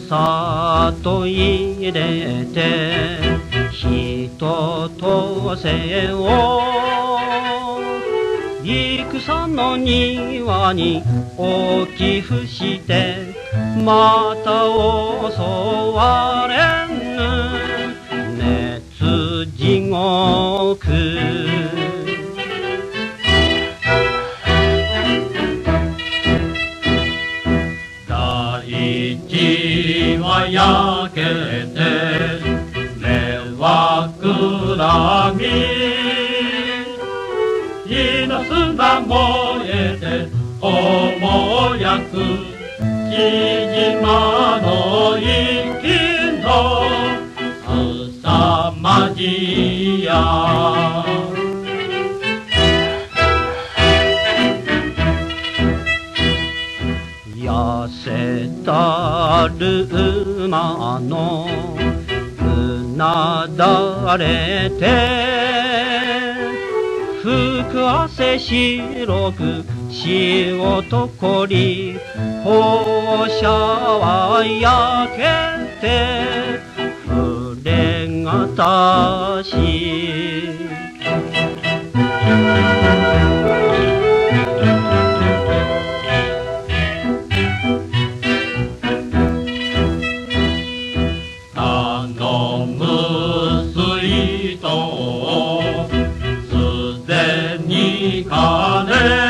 さっと入れて人とせを戦の庭に置き伏してまた襲われぬ熱地獄大地は焼けて目はくらみ稲砂燃えて思焼く木島の息の凄まじや痩せたる馬のうなだれて吹汗白く潮とこり放射は焼けて触れがたし頼む水筒をすでにかね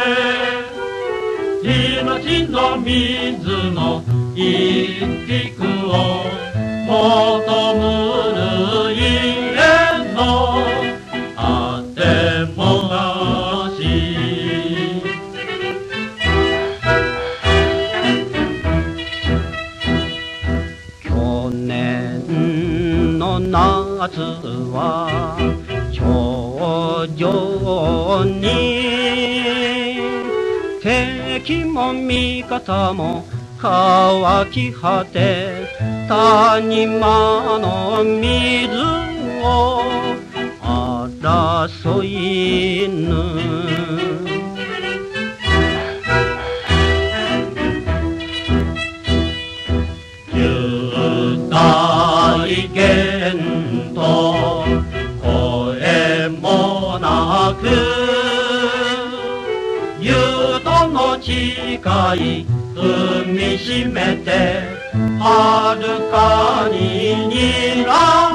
命の水の一滴を求むる家のあてもなし去年の夏は頂上に敵も味方も乾き果て谷間の水を争いぬ雄大元と声もなくゆとの誓い踏みしめて遥かに睨む